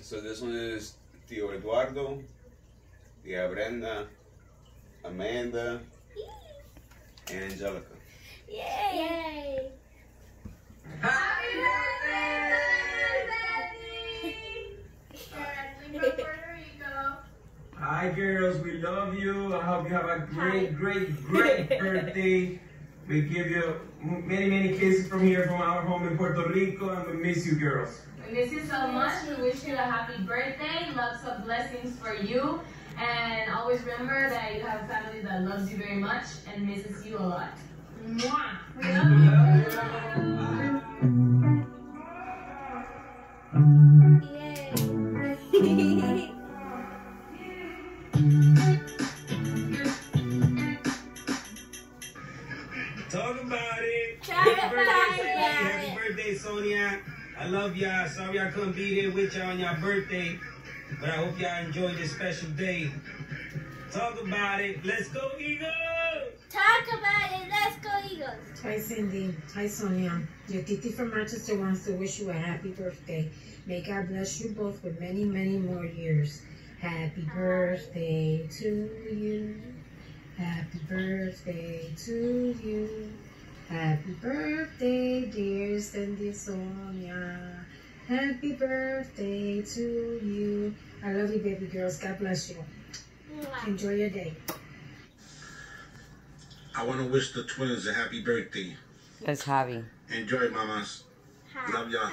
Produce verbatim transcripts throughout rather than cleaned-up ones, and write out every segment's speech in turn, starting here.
So this one is Tío Eduardo, Tia Brenda, Amanda, and Angelica. Yay! Yay. Happy birthday, Puerto Rico. Hi girls, we love you. I hope you have a great, great, great birthday. We give you many, many kisses from here, from our home in Puerto Rico, and we miss you girls. We miss you so much. We wish you a happy birthday. Lots of blessings for you. And always remember that you have a family that loves you very much and misses you a lot. Mwah. We love you. Yay. Talk about it. Talk Happy about birthday, it. Happy birthday, Sonia. I love y'all. Sorry I couldn't be there with y'all on your birthday, but I hope y'all enjoy this special day. Talk about it. Let's go, Eagles! Talk about it. Let's go, Eagles. Hi, Cindy. Hi, Sonia. Your Titi from Manchester wants to wish you a happy birthday. May God bless you both with many, many more years. Happy birthday to you. Happy birthday to you. Happy birthday, dear Cindy Sonia. Happy birthday to you. I love you, baby girls. God bless you. Enjoy your day. I want to wish the twins a happy birthday. That's Javi. Enjoy, mamas. Love y'all.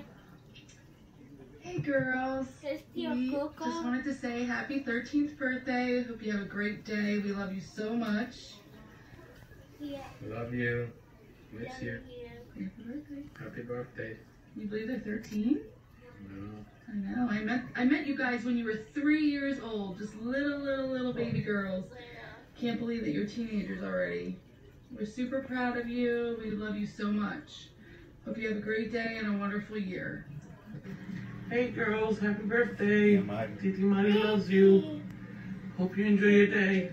Hey girls, It's we Tío Coco. just wanted to say happy thirteenth birthday. Hope you have a great day. We love you so much. Yeah. Love you. Miss Love you. you. Happy birthday. Happy birthday. You believe they're thirteen? No. I know. I met I met you guys when you were three years old, just little, little, little baby girls. Can't believe that you're teenagers already. We're super proud of you. We love you so much. Hope you have a great day and a wonderful year. Hey girls, happy birthday. Titi Mari loves you. Hope you enjoy your day.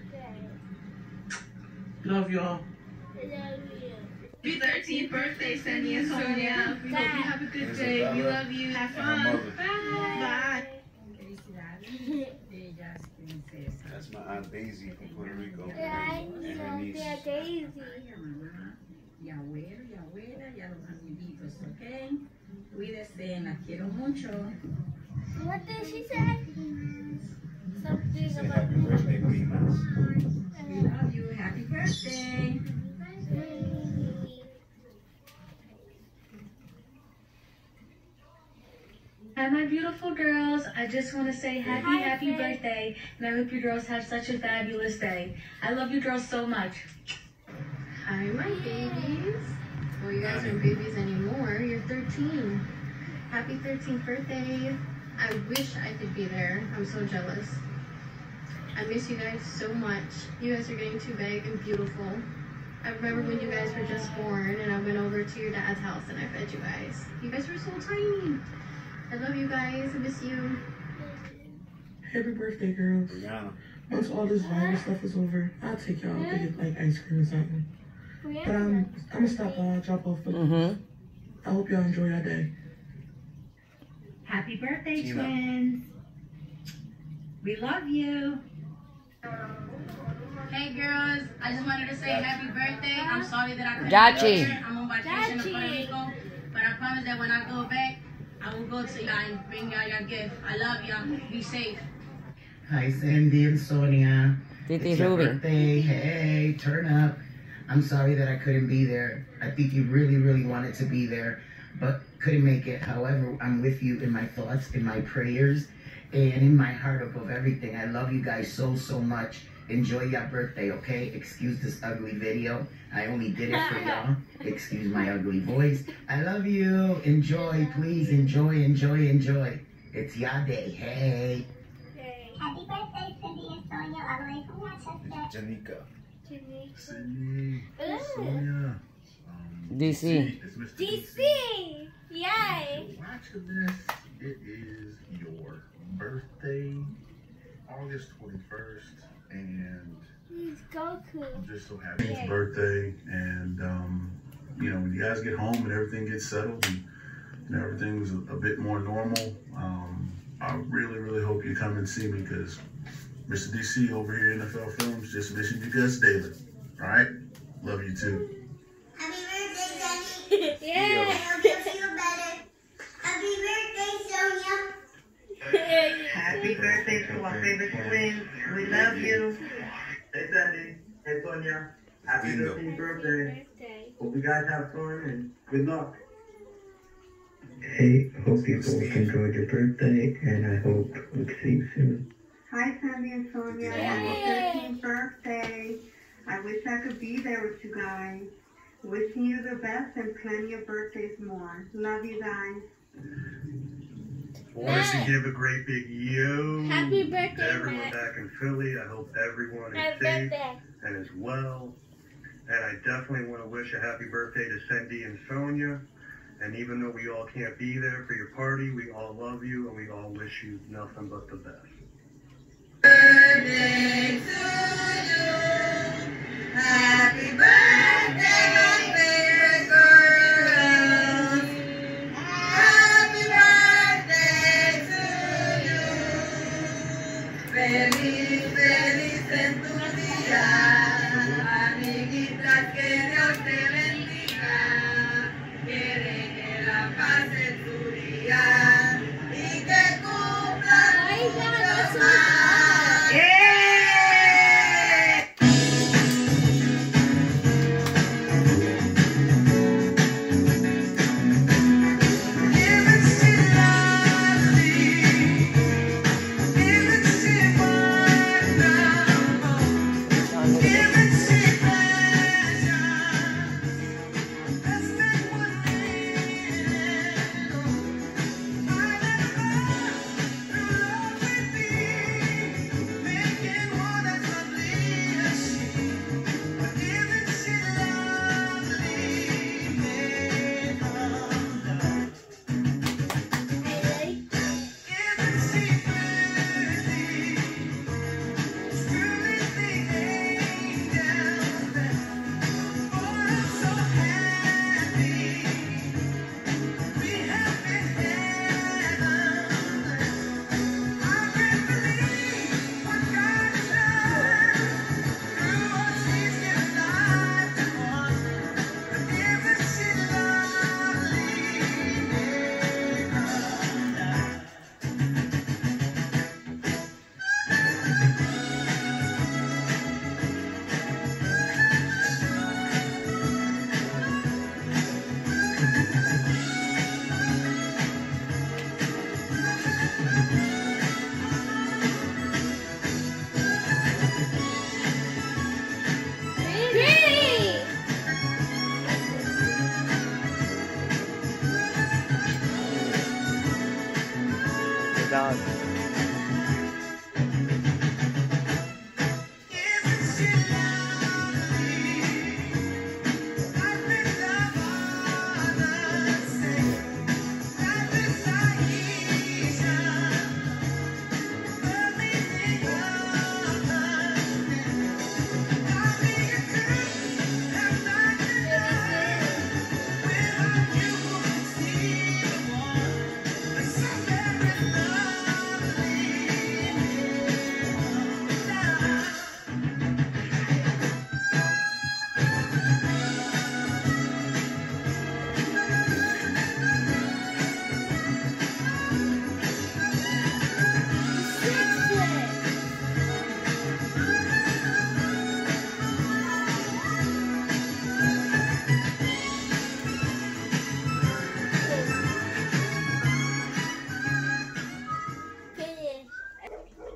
Love y'all. Love you. Happy thirteenth birthday, Sandy and Sonia. We hope you have a good day. We love you. Have fun. Bye. That's my Aunt Daisy from Puerto Rico. Ay, And her son niece. de Daisy. Y abuelo, y abuela, y a los amiguitos, ¿ok? Cuídense, las quiero mucho. What did she say? Something Say about happy birthday, primas. We love you. Happy birthday. Hi, my beautiful girls. I just want to say happy, Hi, happy Faye. birthday. And I hope you girls have such a fabulous day. I love you girls so much. Hi, my babies. Well, you guys aren't babies anymore. You're thirteen. Happy thirteenth birthday. I wish I could be there. I'm so jealous. I miss you guys so much. You guys are getting too big and beautiful. I remember when you guys were just born and I went over to your dad's house and I fed you guys. You guys were so tiny. I love you guys. I miss you. Happy birthday, girls. Brianna. Once all this virus stuff is over, I'll take y'all to get like ice cream or something. But um, I'm gonna stop by, drop off for Mm-hmm. I hope y'all enjoy your day. Happy birthday, Tina. twins. We love you. Hey girls, I just wanted to say happy birthday. I'm sorry that I couldn't Gachi. be here. I'm on vacation in Puerto Gachi. Rico, but I promise that when I go back, I will go to y'all and bring y'all your gift. I love y'all. Be safe. Hi, Cindy and Sonia. Titi It's your Ruby. birthday. Hey, turn up. I'm sorry that I couldn't be there. I think you really, really wanted to be there, but couldn't make it. However, I'm with you in my thoughts, in my prayers, and in my heart above everything. I love you guys so, so much. Enjoy your birthday, okay? Excuse this ugly video. I only did it for y'all. Excuse my ugly voice. I love you. Enjoy, please. Enjoy, enjoy, enjoy. It's your day. Hey. Happy birthday, Cindy and Sonia, all the way from Manchester. Janika. Cindy. Sonia. D C. It's Mister D C! Yay! Watching this, it is your birthday, August twenty-first, and He's Goku. I'm just so happy it's birthday. And um, you know, when you guys get home and everything gets settled and you know, everything's a, a bit more normal, um, I to come and see me because Mister D C over here in N F L Films just missing you guys daily. All right? Love you too. Happy birthday, Daddy. Yeah. I hope you feel better. Happy birthday, Sonia. Happy birthday to our favorite twins. We love you. Hey, Sandy. Hey, Sonia. Happy thirteenth birthday. Hope you guys have fun and good luck. Hey, hope you both enjoyed your birthday, and I hope we'll see you soon. Hi, Sandy and Sonia. Happy thirteenth birthday. I wish I could be there with you guys. Wishing you the best and plenty of birthdays more. Love you guys. Wanted to give a great big yo Happy birthday, to everyone Matt. back in Philly. I hope everyone is Happy safe birthday. and is well. And I definitely want to wish a happy birthday to Cindy and Sonia. And even though we all can't be there for your party, we all love you and we all wish you nothing but the best. Birthday to you. Happy birthday, my favorite girls. Happy birthday to you. Feliz, feliz en tu día. Amiguitas, que Dios te bendiga. Quiere que la pases tu día y que cumplan muchos más. Dog.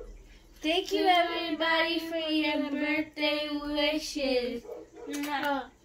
Thank you everybody for your birthday wishes. Mwah.